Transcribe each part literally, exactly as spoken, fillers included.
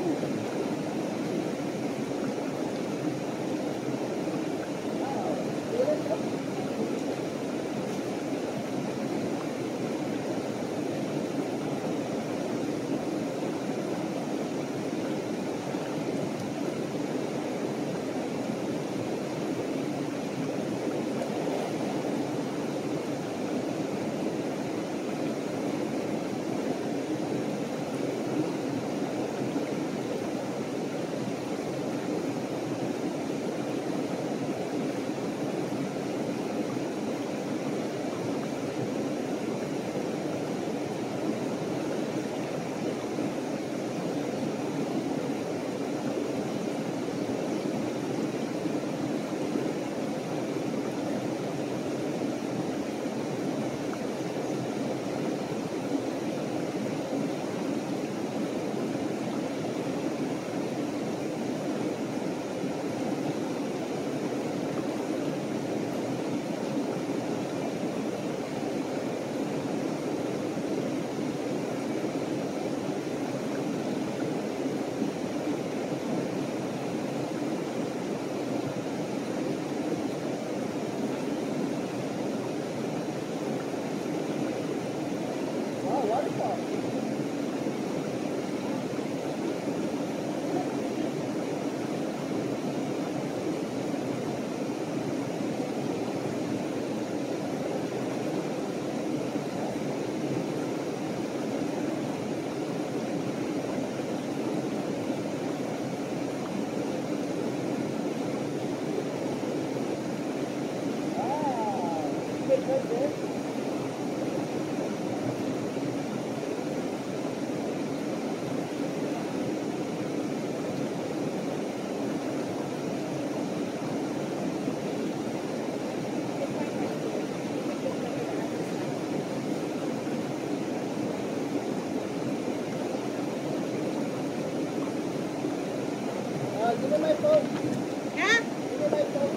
Give me my phone. Huh? Give me my phone.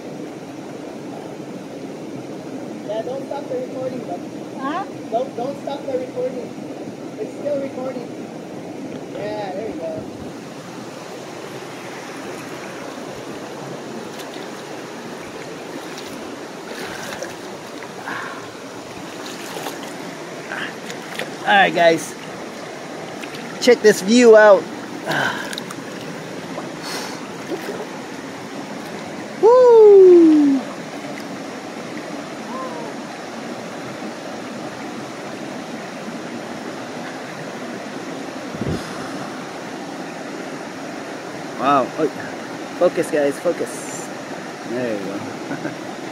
Yeah, don't stop the recording, but Huh? don't don't stop the recording. It's still recording. Yeah, there you go. Alright guys, check this view out. Woo! Wow, focus guys, focus. There you go.